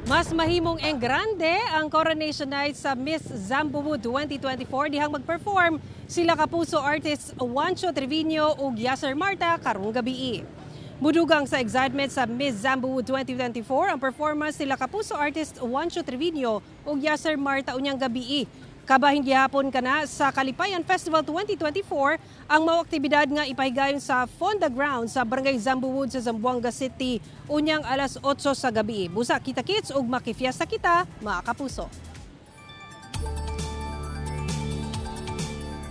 Mas mahimong grande ang coronation night sa Miss Zambowood 2024 dihang mag-perform sila Kapuso artists Juancho Triviño ug Yasser Marta karong gabi. Mudugang sa excitement sa Miss Zambowood 2024 ang performance sila Kapuso artist Juancho Triviño ug Yasser Marta unyang gabi. Kabahin gihapon kana sa Kalipayan Festival 2024 ang mao aktibidad nga ipahigayon sa Fonda Ground sa Barangay Zambowood sa Zamboanga City unyang alas 8 sa gabi. Busa kita kits ug makifiesta kita, mga Kapuso.